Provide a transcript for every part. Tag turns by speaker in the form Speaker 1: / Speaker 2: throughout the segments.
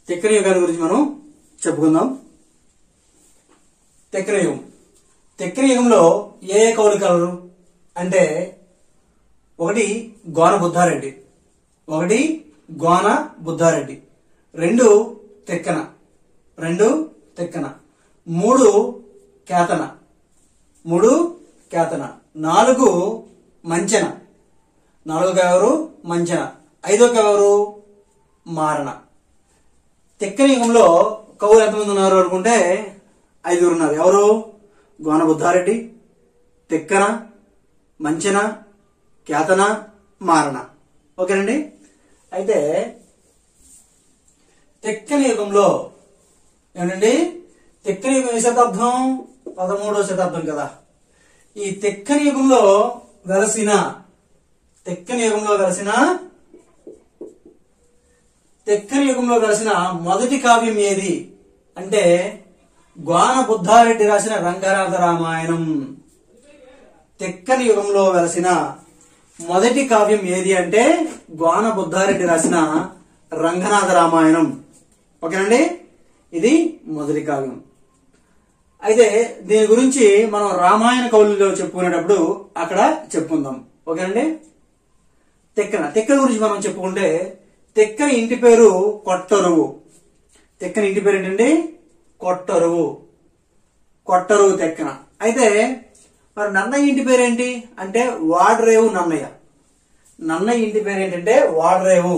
Speaker 1: తిక్కన యుగాల గురించి మనం చెప్పుకుందాం. తిక్కన యుగం. తిక్కన యుగంలో ఏ ఏ కవులు కలరు అంటే ఒకటి గోన బుద్ధారెడ్డి, రెండు తిక్కన, మూడు కేతన, నాలుగు మంచెన, ఐదో కవరు మారణ. తిక్కన యుగంలో కవులు ఎంతమంది ఉన్నారు అనుకుంటే 5 ఉన్నారు. ఎవరు? గోన బుద్ధారెడ్డి, తిక్కన, మంచెన, కేతన, మారణ. ఓకేనండి. అయితే తిక్కన యుగంలో ఏమండి, తిక్కన యుగం ఏ శతాబ్దం? 13వ శతాబ్దం కదా. ఈ తిక్కన యుగంలో వెలసిన మొదటి కావ్యం ఏది అంటే గోన బుద్ధారెడ్డి రాసిన రంగనాథ రామాయణం. తిక్కన యుగంలో వెలసిన మొదటి కావ్యం ఏది అంటే గోన బుద్ధారెడ్డి రాసిన రంగనాథ రామాయణం. ఓకేనండి, ఇది మొదటి కావ్యం. అయితే దీని గురించి మనం రామాయణ కవులలో చెప్పుకునేటప్పుడు అక్కడ చెప్పుకుందాం. ఓకేనండి. తిక్కన గురించి మనం చెప్పుకుంటే తిక్కన ఇంటి పేరు కొట్టరువు. తిక్కన ఇంటి పేరు ఏంటండి? కొట్టరువు తిక్కన. అయితే మరి నన్నయ్య ఇంటి పేరు ఏంటి అంటే వాడరేవు నన్నయ్య. నన్నయ్య ఇంటి పేరు ఏంటంటే వాడరేవు.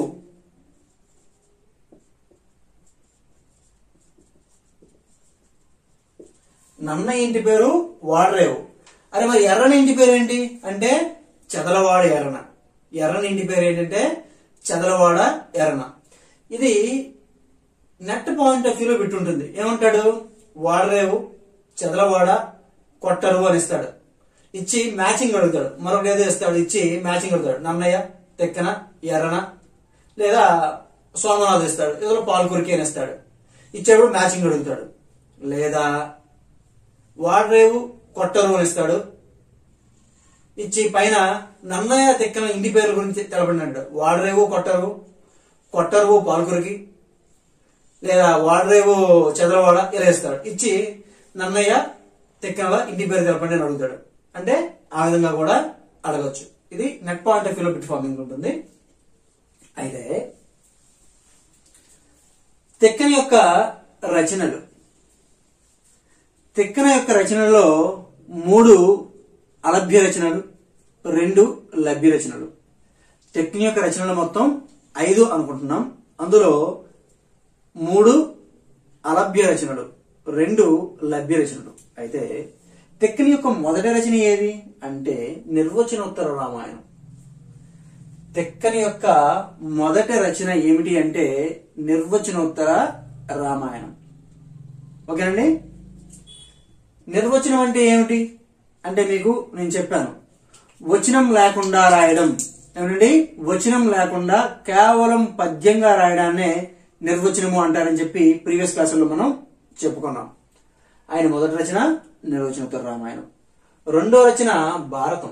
Speaker 1: నన్నయ్య ఇంటి పేరు వాడరేవు. అరే మరి ఎర్రని ఇంటి పేరు ఏంటి అంటే చెదలవాడ ఎర్రన. ఎర్రని ఇంటి పేరు ఏంటంటే చెదలవాడ ఎర్రన. ఇది నెట్ పాయింట్ ఆఫ్ వ్యూలో పెట్టుంటుంది. ఏమంటాడు? వాడరేవు, చెదలవాడ, కొట్టరు అని ఇస్తాడు. ఇచ్చి మ్యాచింగ్ అడుగుతాడు. మరొకటి ఏదో ఇస్తాడు, ఇచ్చి మ్యాచింగ్ అడుగుతాడు. నన్నయ్య, తిక్కన, ఎర్రన, లేదా సోమనాథ్ ఇస్తాడు, ఏదో పాల్కురికి అని ఇస్తాడు. ఇచ్చేప్పుడు మ్యాచింగ్ అడుగుతాడు. లేదా వాడరేవు, కొట్టరు అని ఇస్తాడు. ఇచ్చి పైన నన్నయ్య, తిక్కన ఇంటి పేరు గురించి తెలపడినట్టు వాడరేవు, కొట్టరు పాల్కురికి, లేదా వాడరేవు, చదరవాడ ఇలా ఇస్తాడు. ఇచ్చి నన్నయ్య, తిక్కన ఇంటి పేరు తెలపండి అని అడుగుతాడు. అంటే ఆ విధంగా కూడా అడగచ్చు. ఇది నెట్ పాయింట్ ఆఫ్ వ్యూలో బిట్ ఫార్మింగ్ ఉంటుంది. అయితే తిక్కన యొక్క రచనలో 3 అలభ్య రచనలు, 2 లభ్య రచనలు. తిక్కన యొక్క రచనలు మొత్తం 5 అనుకుంటున్నాం. అందులో 3 అలభ్య రచనలు, 2 లభ్య రచనలు. అయితే తిక్కన యొక్క మొదటి రచన ఏది అంటే నిర్వచనోత్తర రామాయణం. తిక్కన యొక్క మొదటి రచన ఏమిటి అంటే నిర్వచనోత్తర రామాయణం. ఓకేనండి. నిర్వచనం అంటే ఏమిటి అంటే మీకు నేను చెప్పాను, వచనం లేకుండా రాయడం. ఏమిటండి? వచనం లేకుండా కేవలం పద్యంగా రాయడాన్నే నిర్వచనము అంటారని చెప్పి ప్రీవియస్ క్లాసుల్లో మనం చెప్పుకున్నాం. ఆయన మొదటి రచన నిర్వచనోత్తర రామాయణం. రెండో రచన భారతం.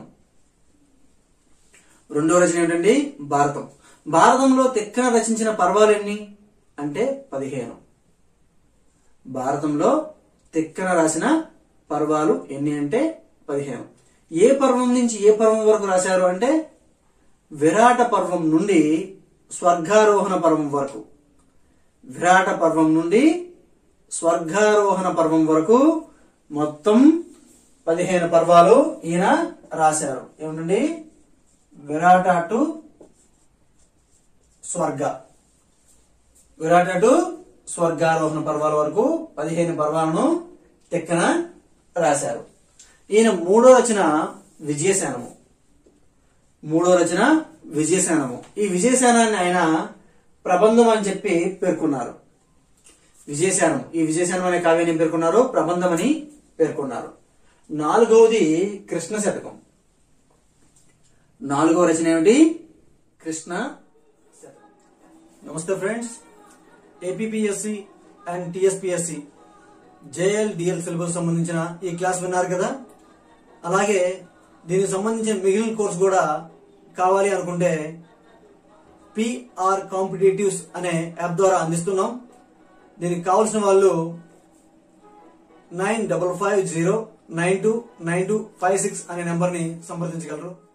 Speaker 1: ఏమిటండి? భారతం. భారతంలో తిక్కన రచించిన పర్వాలు ఎన్ని అంటే 15. భారతంలో తిక్కన రాసిన పర్వాలు ఎన్ని అంటే 15. ఏ పర్వం నుంచి ఏ పర్వం వరకు రాశారు అంటే విరాట పర్వం నుండి స్వర్గారోహణ పర్వం వరకు. విరాట పర్వం నుండి స్వర్గారోహణ పర్వం వరకు మొత్తం 15 పర్వాలు ఈయన రాశారు. ఏమిటండి? విరాట టు స్వర్గారోహణ పర్వాల వరకు 15 పర్వాలను తిక్కన రాశారు. ఈయన మూడో రచన విజయశానము. ఈ విజయశానాన్ని ఆయన ప్రబంధం అని చెప్పి పేర్కొన్నారు. ఈ విజయశానం అనే కావ్యాన్ని పేర్కొన్నారు, ప్రబంధం అని పేర్కొన్నారు. 4వది కృష్ణ శతకం. 4వ రచన ఏమిటి? కృష్ణ శతకం. నమస్తే friends, APPSC and TSPSC JL DL syllabus సంబంధించిన ఈ క్లాస్ విన్నారు కదా. అలాగే దీనికి సంబంధించిన మిగిలిన కోర్స్ కూడా కావాలి అనుకుంటే PR కాంపిటేటివ్స్ అనే యాప్ ద్వారా అందిస్తున్నాం. దీనికి కావాల్సిన వాళ్ళు 9550929256 అనే నెంబర్ ని సంప్రదించగలరు.